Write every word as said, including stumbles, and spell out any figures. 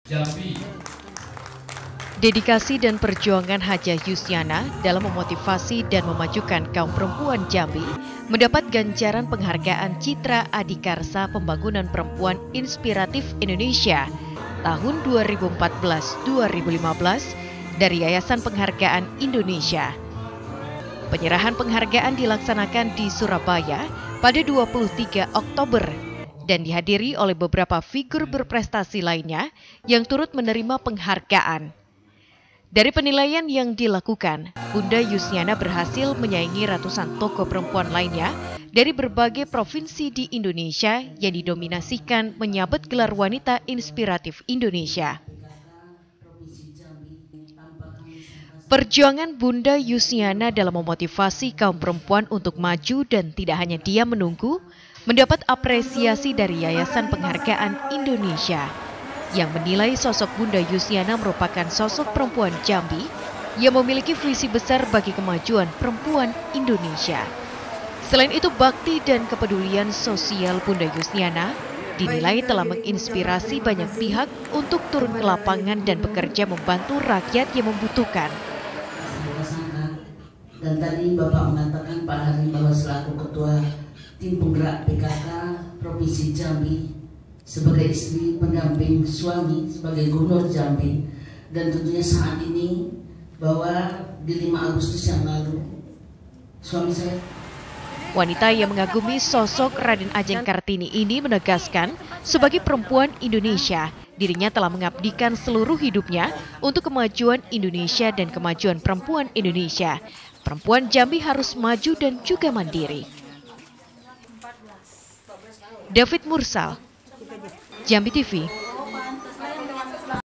Jambi. Dedikasi dan perjuangan Hajah Yusyana dalam memotivasi dan memajukan kaum perempuan Jambi mendapat ganjaran penghargaan Citra Adikarsa Pembangunan Perempuan Inspiratif Indonesia tahun dua ribu empat belas dua ribu lima belas dari Yayasan Penghargaan Indonesia. Penyerahan penghargaan dilaksanakan di Surabaya pada dua puluh tiga Oktober dan dihadiri oleh beberapa figur berprestasi lainnya yang turut menerima penghargaan. Dari penilaian yang dilakukan, Bunda Yusyana berhasil menyaingi ratusan tokoh perempuan lainnya dari berbagai provinsi di Indonesia yang didominasikan menyabet gelar Wanita Inspiratif Indonesia. Perjuangan Bunda Yusyana dalam memotivasi kaum perempuan untuk maju dan tidak hanya diam menunggu, mendapat apresiasi dari Yayasan Penghargaan Indonesia yang menilai sosok Bunda Yusyana merupakan sosok perempuan Jambi yang memiliki visi besar bagi kemajuan perempuan Indonesia. Selain itu, bakti dan kepedulian sosial Bunda Yusyana dinilai telah menginspirasi banyak pihak untuk turun ke lapangan dan bekerja membantu rakyat yang membutuhkan. Dan tadi Bapak mengatakan Pak Hari bahwa selaku Ketua Tim Penggerak P K K Provinsi Jambi, sebagai istri pendamping suami sebagai Gubernur Jambi, dan tentunya saat ini bahwa di lima Agustus yang lalu suami saya. Wanita yang mengagumi sosok Raden Ajeng Kartini ini menegaskan sebagai perempuan Indonesia, dirinya telah mengabdikan seluruh hidupnya untuk kemajuan Indonesia dan kemajuan perempuan Indonesia. Perempuan Jambi harus maju dan juga mandiri. David Mursal, Jambi T V.